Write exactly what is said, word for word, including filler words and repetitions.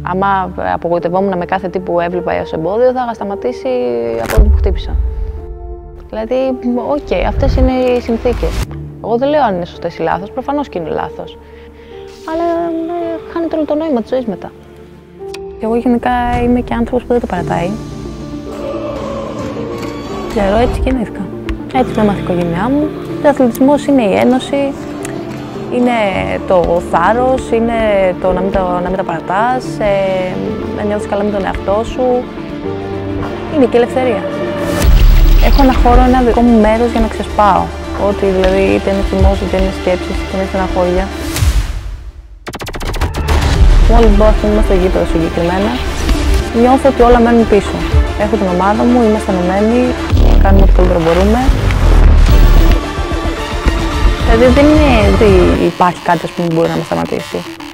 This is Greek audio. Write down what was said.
Άμα απογοητευόμουν με κάθε τι που έβλεπα ως εμπόδιο, θα είχα σταματήσει από το που χτύπησα. Δηλαδή, οκ, okay, αυτές είναι οι συνθήκες. Εγώ δεν λέω αν είναι σωστές ή λάθος, προφανώς και είναι λάθος. Αλλά ε, χάνεται όλο το νόημα της ζωής μετά. Και εγώ γενικά είμαι και άνθρωπος που δεν το παρατάει. Ξέρω, έτσι γεννήθηκα. Έτσι με έμαθε η οικογένειά μου. Ο αθλητισμός είναι η ένωση, είναι το θάρρος, είναι το να μην, το, να μην τα παρατάς, ε, να νιώθεις καλά με τον εαυτό σου. Είναι και η ελευθερία. Έχω ένα χώρο, ένα δικό μου μέρος για να ξεσπάω. Ό,τι δηλαδή, είτε είναι θυμός, είτε είναι σκέψεις, είτε είναι στεναχώρια. Μόλις μπω, ας πούμε, στο γήπεδο συγκεκριμένα, νιώθω ότι όλα μένουν πίσω. Έχω την ομάδα μου, είμαστε ενωμένοι, κάνουμε ό,τι καλύτερο μπορούμε. Δηλαδή δεν είναι ότι υπάρχει κάτι που μπορεί να με σταματήσει.